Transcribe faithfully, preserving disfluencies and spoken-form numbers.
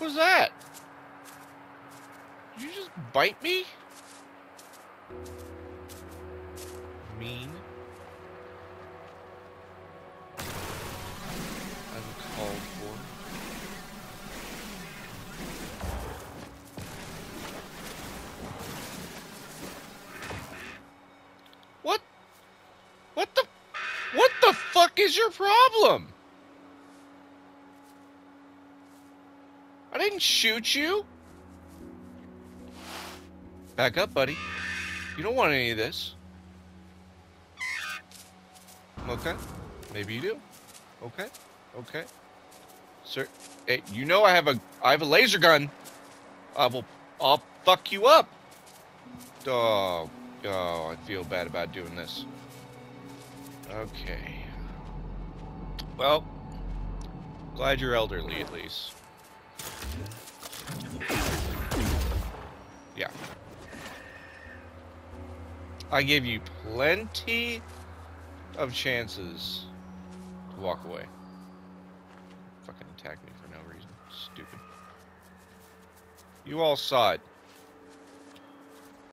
was that? Did you just bite me? Mean. Uncalled for. What? What the? What the fuck is your problem? I didn't shoot you. Back up, buddy. You don't want any of this. Okay. Maybe you do. Okay. Okay. Sir, hey, you know I have a I have a laser gun. I will I'll fuck you up. Oh, oh, I feel bad about doing this. Okay. Well, glad you're elderly at least. Yeah. I gave you plenty of chances to walk away. Fucking attack me for no reason. Stupid. You all saw it.